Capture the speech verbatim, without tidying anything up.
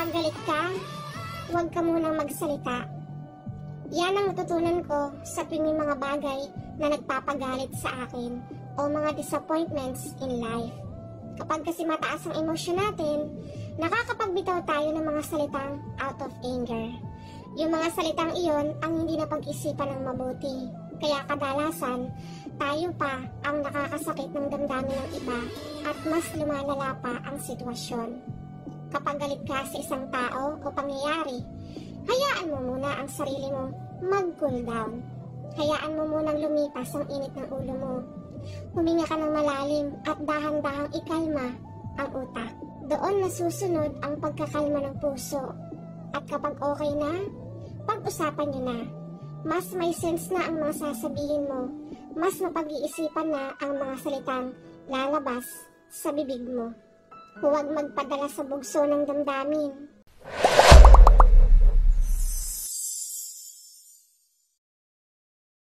Kapag galit ka, huwag ka munang magsalita. Yan ang natutunan ko sa tuwing mga bagay na nagpapagalit sa akin o mga disappointments in life. Kapag kasi mataas ang emosyon natin, nakakapagbitaw tayo ng mga salitang out of anger. Yung mga salitang iyon ang hindi napag-isipan ng mabuti. Kaya kadalasan, tayo pa ang nakakasakit ng damdamin ng iba at mas lumalala pa ang sitwasyon. Kapag galit ka sa isang tao o pangyayari, hayaan mo muna ang sarili mo mag-cool down. Hayaan mo munang lumipas ang init ng ulo mo. Huminga ka ng malalim at dahan-dahang ikalma ang utak. Doon nasusunod ang pagkakalma ng puso. At kapag okay na, pag-usapan nyo na. Mas may sense na ang mga sasabihin mo. Mas mapag-iisipan na ang mga salitang lalabas sa bibig mo. Huwag magpadala sa bugso ng damdamin.